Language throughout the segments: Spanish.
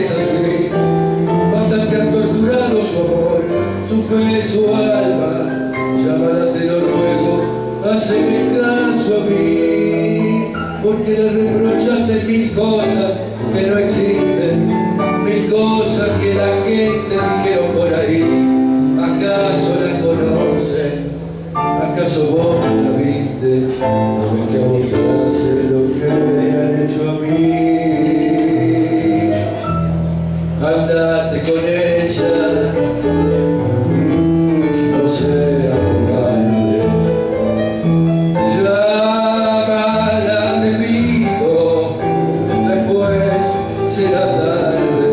es así. Bastante han torturado su amor, su fe, su alma. Llámala, te lo ruego, haceme caso a mí, porque le reprochaste mil cosas que no existen, mil cosas que la gente dijeron por ahí. ¿Acaso la conocen? ¿Acaso vos la viste? Dame que a vos te hace lo que me han hecho a mí. Andate con ella, no seas cobarde. Llámala, te pido, después será tarde.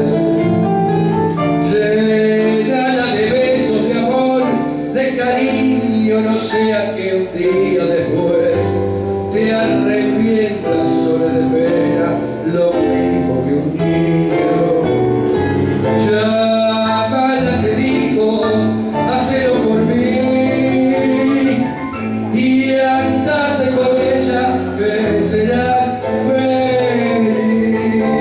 Llénala de besos, de amor, de cariño, no sea que un día después te arrepientas y llores de pena, lo mismo que un niño. Llámala, te digo, hacelo por mí y andate con ella, que serás feliz.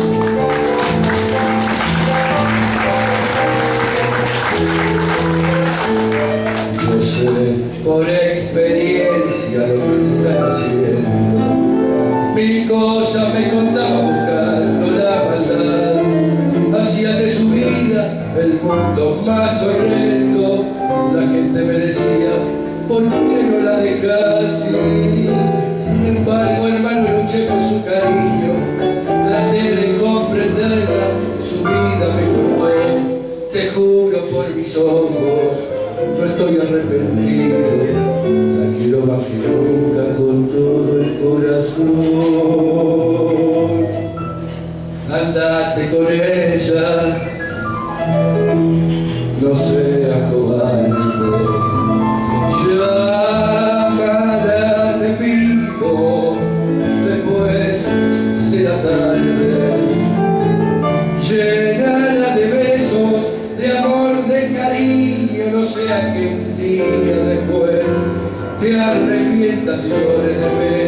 Yo sé por experiencia lo que te están haciendo. Mil cosas me contaba buscando la maldad. Hacía de su vida el mundo más horrendo. La gente me decía, ¿por qué no la dejas ir? Sin embargo, hermano, luché por su cariño. Traté de comprenderla, su vida me jugó. Te juro por mis ojos, no estoy arrepentido. La quiero más que nunca con todo el corazón. Andate con ella, no seas cobarde. Llámala, te pido, después será tarde. Llénala de besos, de amor, de cariño, no sea que un día después te arrepientas y llores de pena.